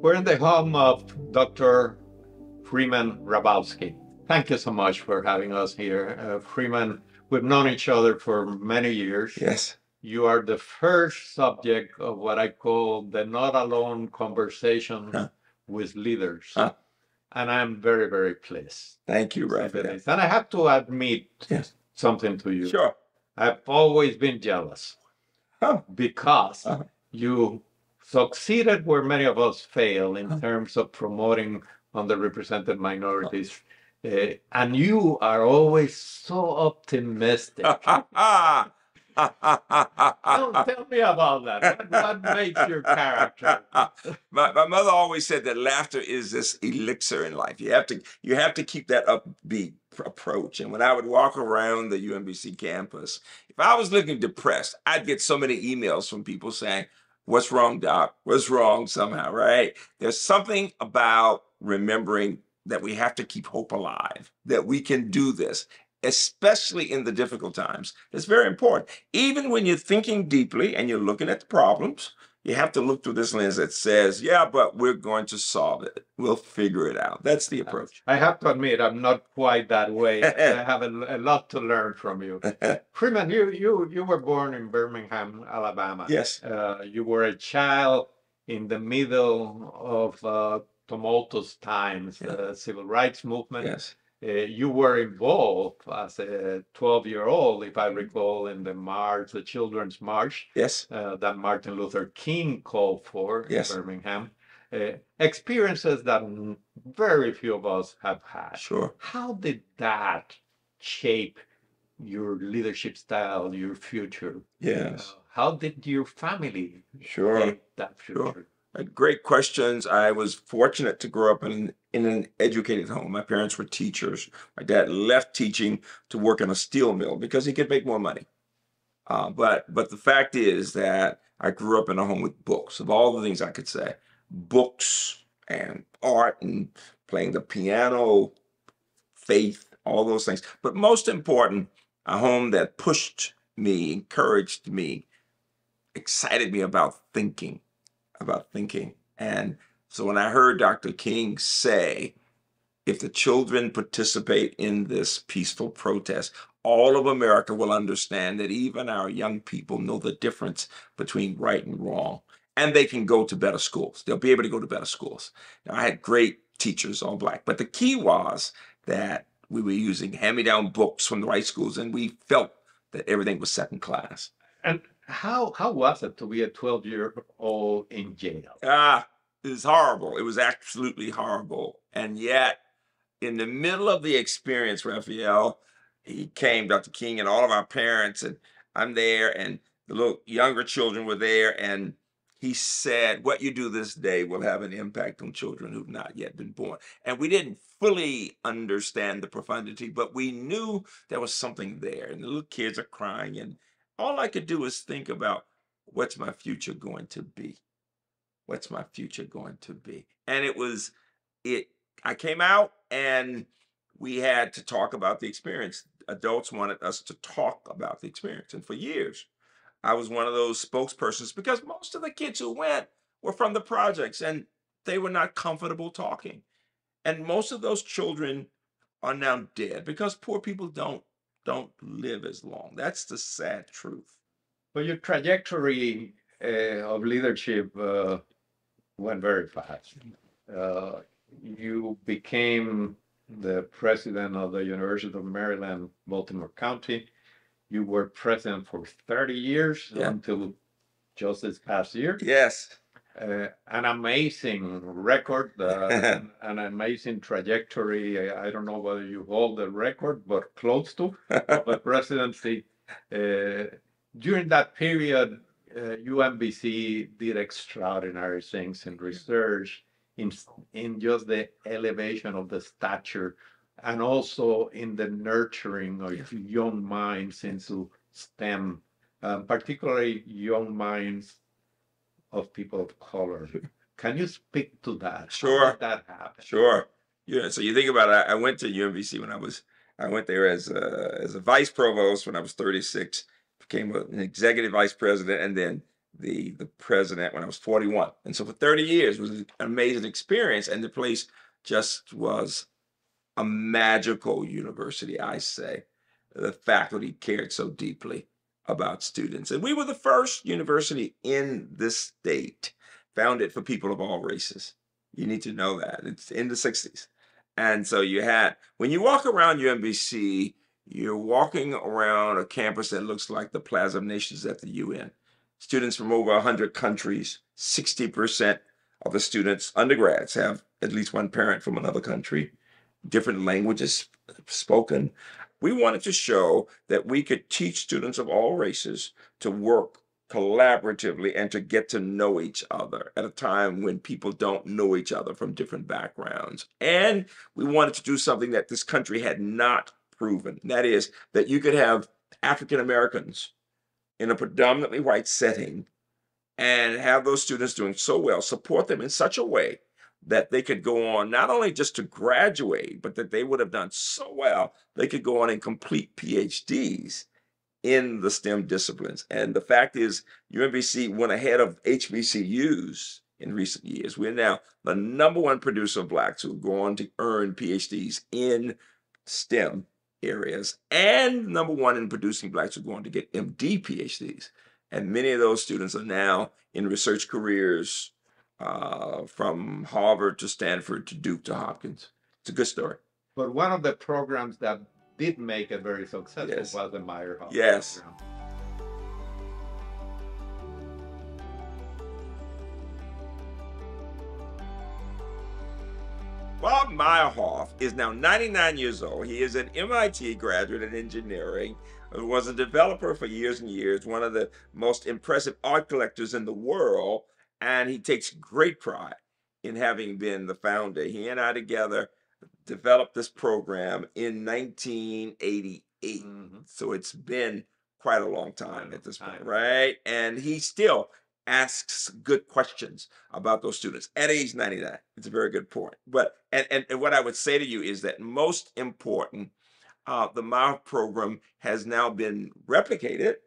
We're in the home of Dr. Freeman Hrabowski. Thank you so much for having us here. Freeman, we've known each other for many years. Yes. You are the first subject of what I call the not alone conversations Huh. with leaders. Huh. And I'm very, very pleased. Thank you, to say Rafael. this. And I have to admit Yes. something to you. Sure. I've always been jealous Oh. because Uh-huh. you succeeded where many of us fail in Huh. terms of promoting underrepresented minorities. And you are always so optimistic. Tell me about that. What makes your character? My mother always said that laughter is this elixir in life. You have to keep that upbeat approach. And when I would walk around the UMBC campus, if I was looking depressed, I'd get so many emails from people saying, "What's wrong, doc? What's wrong?" Somehow, right? There's something about remembering that we have to keep hope alive, that we can do this, especially in the difficult times. It's very important. Even when you're thinking deeply and you're looking at the problems, you have to look through this lens that says, yeah, but we're going to solve it. We'll figure it out. That's the approach. I have to admit, I'm not quite that way. I have a lot to learn from you. Freeman, you were born in Birmingham, Alabama. Yes. You were a child in the middle of tumultuous times, the civil rights movement. Yes. You were involved as a 12-year-old, if I recall, in the Children's March, Yes. that Martin Luther King called for Yes. in Birmingham. Experiences that very few of us have had. Sure. How did that shape your leadership style, your future? Yes. How did your family Sure. shape that future? Sure. Great questions. I was fortunate to grow up in an educated home. My parents were teachers. My dad left teaching to work in a steel mill because he could make more money. But the fact is that I grew up in a home with books, of all the things I could say. Books and art and playing the piano, faith, all those things. But most important, a home that pushed me, encouraged me, excited me about thinking. And so when I heard Dr. King say, if the children participate in this peaceful protest, all of America will understand that even our young people know the difference between right and wrong, and they can go to better schools. They'll be able to go to better schools. Now, I had great teachers, all Black, but the key was that we were using hand-me-down books from the right schools, and we felt that everything was second class. And how was it to be a 12-year-old in jail? It was horrible. It was absolutely horrible. And yet, in the middle of the experience, Rafael, he came, Dr. King, and all of our parents, and I'm there, and the little younger children were there, and he said, what you do this day will have an impact on children who've not yet been born. And we didn't fully understand the profundity, but we knew there was something there, and the little kids are crying, and all I could do was think about, what's my future going to be? What's my future going to be? And I came out and we had to talk about the experience. Adults wanted us to talk about the experience. And for years, I was one of those spokespersons because most of the kids who went were from the projects and they were not comfortable talking. And most of those children are now dead because poor people don't live as long. That's the sad truth. Well, your trajectory of leadership went very fast. You became the president of the University of Maryland, Baltimore County. You were president for 30 years until just this past year. Yes. An amazing record, an amazing trajectory. I don't know whether you hold the record, but close to of the presidency. During that period, UMBC did extraordinary things in research, in just the elevation of the stature, and also in the nurturing of young minds into STEM, particularly young minds of people of color. Can you speak to that? Sure. How did that happen? Sure. Yeah. So you think about it. I went to UMBC when I went there as a vice provost when I was 36, became an executive vice president, and then the president when I was 41. And so for 30 years, it was an amazing experience. And the place just was a magical university, I say. The faculty cared so deeply about students. And we were the first university in this state founded for people of all races. You need to know that. It's in the 60s. And so you had, when you walk around UMBC, you're walking around a campus that looks like the Plaza of Nations at the UN. Students from over 100 countries, 60% of the students, undergrads, have at least one parent from another country, different languages spoken. We wanted to show that we could teach students of all races to work collaboratively and to get to know each other at a time when people don't know each other from different backgrounds. And we wanted to do something that this country had not proven. That is, that you could have African Americans in a predominantly white setting and have those students doing so well, support them in such a way that they could go on not only just to graduate, but that they would have done so well, they could go on and complete PhDs in the STEM disciplines. And the fact is, UMBC went ahead of HBCUs in recent years. We're now the #1 producer of Blacks who go on to earn PhDs in STEM areas, and #1 in producing Blacks who go on to get MD PhDs. And many of those students are now in research careers from Harvard to Stanford to Duke to Hopkins. It's a good story. But one of the programs that did make it very successful Yes. was the Meyerhoff Yes. program. Bob Meyerhoff is now 99 years old. He is an MIT graduate in engineering, was a developer for years and years, one of the most impressive art collectors in the world, and he takes great pride in having been the founder. He and I together developed this program in 1988. So it's been quite a long time at this point, right? And he still asks good questions about those students at age 99. It's a very good point. But and what I would say to you is that most important, the Meyerhoff program has now been replicated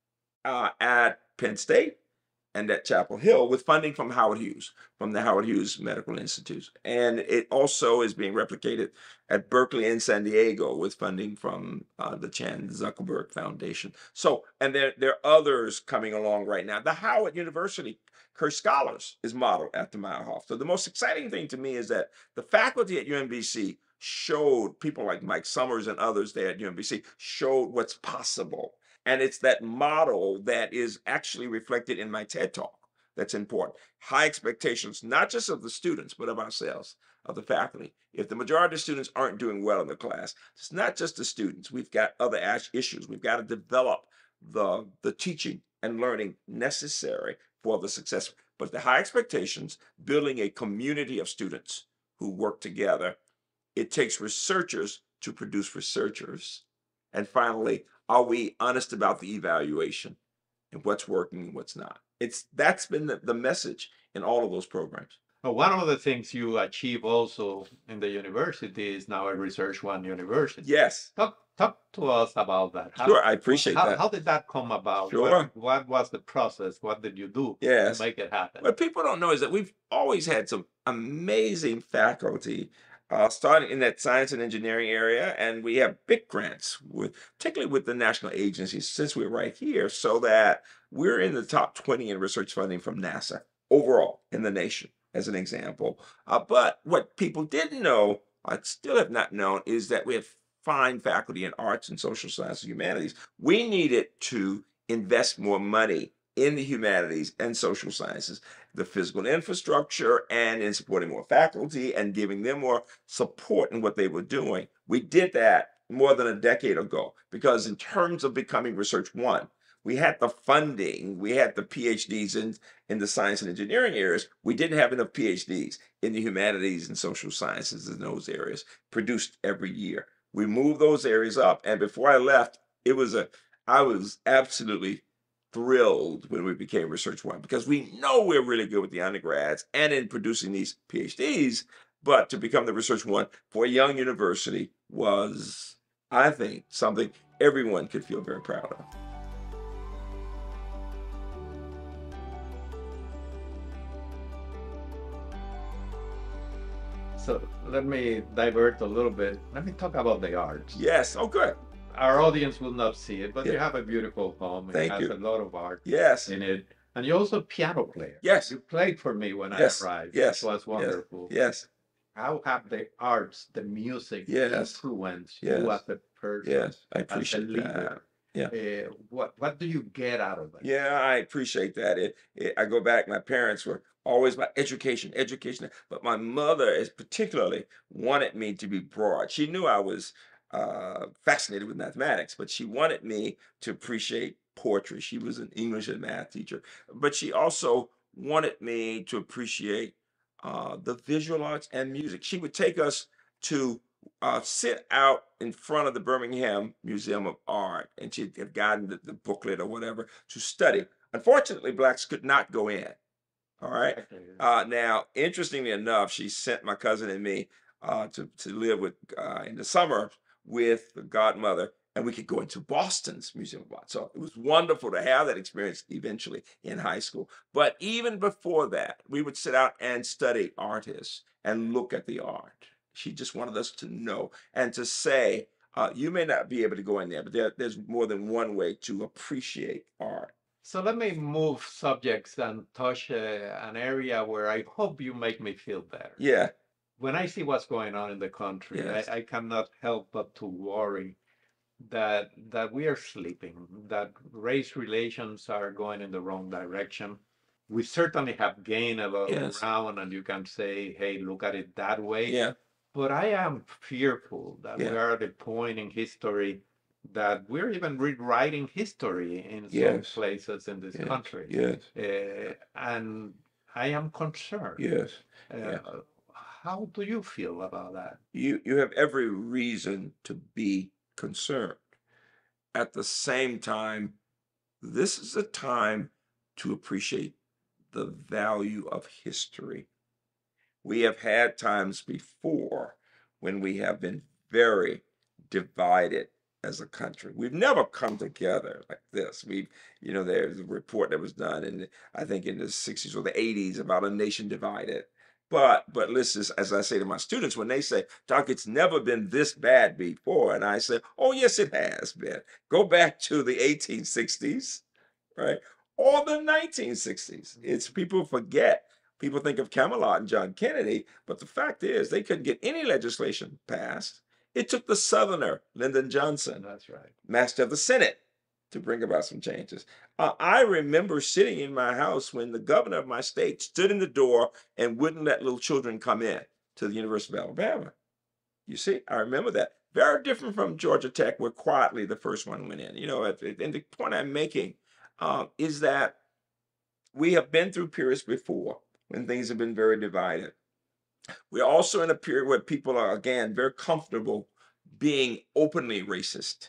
at Penn State and at Chapel Hill with funding from Howard Hughes, from the Howard Hughes Medical Institute. And it also is being replicated at Berkeley and San Diego with funding from the Chan Zuckerberg Foundation. So, and there are others coming along right now. The Howard University Curse Scholars is modeled after Meyerhoff. So the most exciting thing to me is that the faculty at UMBC showed, people like Mike Summers and others there at UMBC, showed what's possible. And it's that model that is actually reflected in my TED Talk that's important. High expectations, not just of the students, but of ourselves, of the faculty. If the majority of students aren't doing well in the class, it's not just the students. We've got other issues. We've got to develop the teaching and learning necessary for the success. But the high expectations, building a community of students who work together, it takes researchers to produce researchers. And finally, are we honest about the evaluation and what's working and what's not? That's been the message in all of those programs. But one of the things you achieve also in the university is now a Research One University. Yes. Talk to us about that. Sure, I appreciate that. How did that come about? Sure. What was the process? What did you do Yes. to make it happen? What people don't know is that we've always had some amazing faculty starting in that science and engineering area, and we have big grants, particularly with the national agencies, since we're right here, so that we're in the top 20 in research funding from NASA overall in the nation, as an example. But what people didn't know, I still have not known, is that we have fine faculty in arts and social sciences and humanities. We needed to invest more money in the humanities and social sciences, the physical infrastructure, and in supporting more faculty and giving them more support in what they were doing. We did that more than a decade ago because in terms of becoming Research One, we had the funding, we had the PhDs in the science and engineering areas. We didn't have enough PhDs in the humanities and social sciences in those areas produced every year. We moved those areas up, and before I left, I was absolutely thrilled when we became Research One because we know we're really good with the undergrads and in producing these PhDs, but to become the Research One for a young university was, I think, something everyone could feel very proud of. So let me divert a little bit. Let me talk about the arts. Yes. Oh, good. Our audience will not see it, but you Yeah. have a beautiful home. It Thank has you. a lot of art Yes. in it. And you're also a piano player. Yes. You played for me when I Yes. arrived. It Yes. was Yes. wonderful. Yes. How have the arts, the music Yes. influenced you Yes. as a person, Yes. I as a appreciate that. leader? Yeah. What do you get out of it? Yeah, I appreciate that. I go back, my parents were always about education, education. But my mother is particularly wanted me to be broad. She knew I was fascinated with mathematics, but she wanted me to appreciate poetry. She was an English and math teacher, but she also wanted me to appreciate the visual arts and music. She would take us to sit out in front of the Birmingham Museum of Art, and she'd have gotten the booklet or whatever to study. Unfortunately, blacks could not go in. All right. Now, interestingly enough, she sent my cousin and me to live with in the summer with the godmother, and we could go into Boston's Museum of Art. So it was wonderful to have that experience eventually in high school. But even before that, we would sit out and study artists and look at the art. She just wanted us to know and to say, you may not be able to go in there, but there's more than one way to appreciate art. So let me move subjects and touch an area where I hope you make me feel better. Yeah. When I see what's going on in the country, Yes. I cannot help but to worry that we are sleeping, that race relations are going in the wrong direction. We certainly have gained a lot of Yes. ground, and you can say, hey, look at it that way. Yeah. But I am fearful that we Yeah. are at a point in history that we're even rewriting history in some Yes. places in this Yes. country. Yes. And I am concerned. Yes. Yeah. How do you feel about that? You have every reason to be concerned. At the same time, this is a time to appreciate the value of history. We have had times before when we have been very divided as a country. We've never come together like this. There's a report that was done in, I think, in the 60s or the 80s about a nation divided. But listen, as I say to my students, when they say, Doc, it's never been this bad before, and I say, oh, yes, it has been. Go back to the 1860s, right? Or the 1960s. It's people forget. People think of Camelot and John Kennedy, but the fact is they couldn't get any legislation passed. It took the Southerner, Lyndon Johnson, That's right, master of the Senate, to bring about some changes. I remember sitting in my house when the governor of my state stood in the door and wouldn't let little children come in to the University of Alabama. You see, I remember that. Very different from Georgia Tech, where quietly the first one went in. And the point I'm making is that we have been through periods before when things have been very divided. We're also in a period where people are, again, very comfortable being openly racist,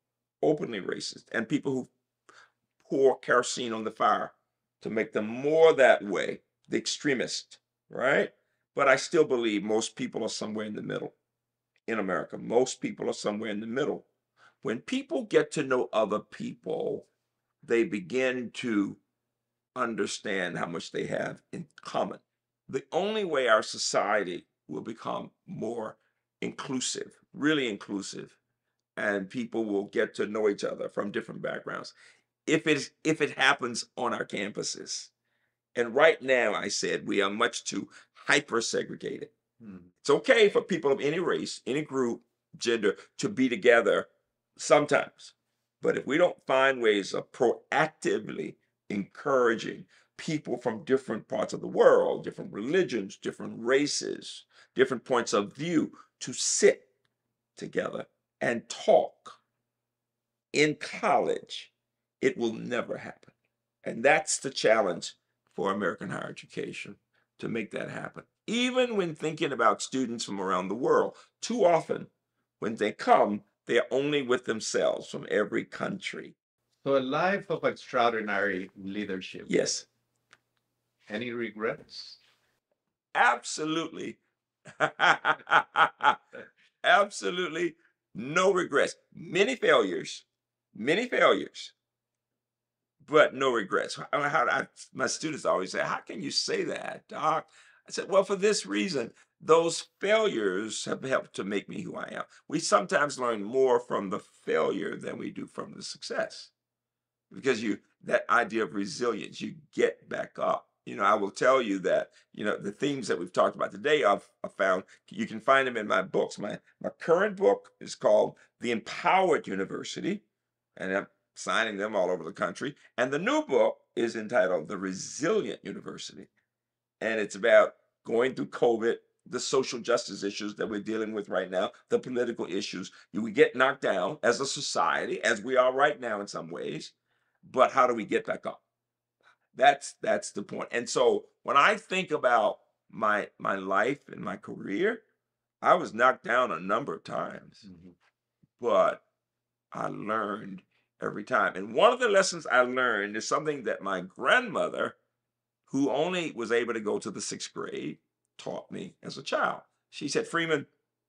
and people who pour kerosene on the fire to make them more that way, the extremist, right? But I still believe most people are somewhere in the middle in America. Most people are somewhere in the middle. When people get to know other people, they begin to understand how much they have in common. The only way our society will become more inclusive, really inclusive, and people will get to know each other from different backgrounds, if it happens on our campuses. And right now, I said we are much too hyper segregated. It's okay for people of any race, any group, gender to be together sometimes. But if we don't find ways of proactively encouraging people from different parts of the world, different religions, different races, different points of view to sit together and talk in college, it will never happen. And that's the challenge for American higher education, to make that happen. Even when thinking about students from around the world, too often when they come, they're only with themselves from every country. So a life of extraordinary leadership. Yes, Any regrets? absolutely. Absolutely no regrets. Many failures, but no regrets. My students always say, how can you say that, Doc? I said, well, for this reason, those failures have helped to make me who I am. We sometimes learn more from the failure than we do from the success, because that idea of resilience, you get back up. I will tell you that the themes that we've talked about today, I've found you can find them in my books. My current book is called The Empowered University, and I'm signing them all over the country. And the new book is entitled The Resilient University, and it's about going through COVID, the social justice issues that we're dealing with right now, the political issues. We get knocked down as a society, as we are right now in some ways, but how do we get back up? That's the point. And so when I think about my life and my career, I was knocked down a number of times, but I learned every time. And one of the lessons I learned is something that my grandmother, who only was able to go to the 6th grade, taught me as a child. She said, Freeman,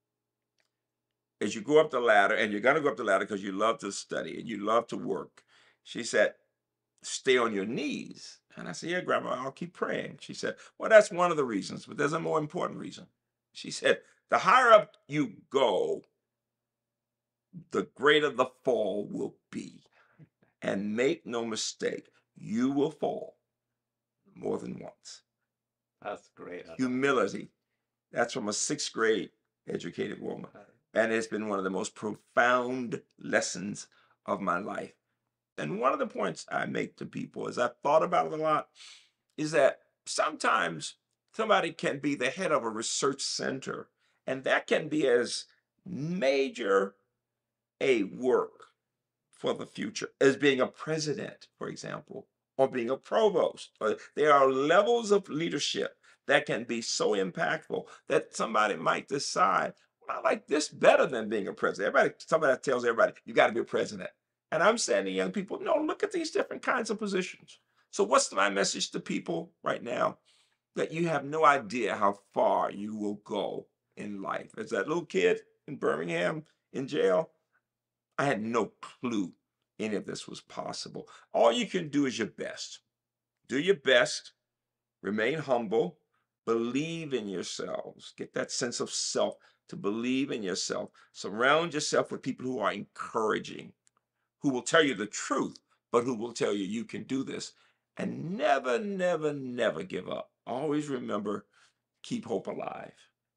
as you go up the ladder, and you're going to go up the ladder because you love to study and you love to work, she said, stay on your knees. And I said, yeah, Grandma, I'll keep praying. She said, well, that's one of the reasons, but there's a more important reason. She said, the higher up you go, the greater the fall will be. And make no mistake, you will fall more than once. That's great. Humility. That's from a 6th grade educated woman. And it's been one of the most profound lessons of my life. And one of the points I make to people, as I've thought about it a lot, is that sometimes somebody can be the head of a research center, and that can be as major a work for the future as being a president, for example, or being a provost. There are levels of leadership that can be so impactful that somebody might decide, well, I like this better than being a president. Somebody tells everybody, you got to be a president. And I'm saying to young people, no, look at these different kinds of positions. So what's my message to people right now? That you have no idea how far you will go in life. As that little kid in Birmingham in jail, I had no clue any of this was possible. All you can do is your best. Do your best, remain humble, believe in yourselves, get that sense of self, to believe in yourself. Surround yourself with people who are encouraging, who will tell you the truth, but who will tell you you can do this. And never, never, never give up. Always remember, keep hope alive.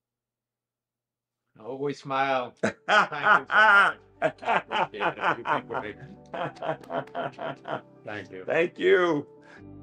Always smile. Thank you so much. Appreciate it. You've been great. Thank you. Thank you.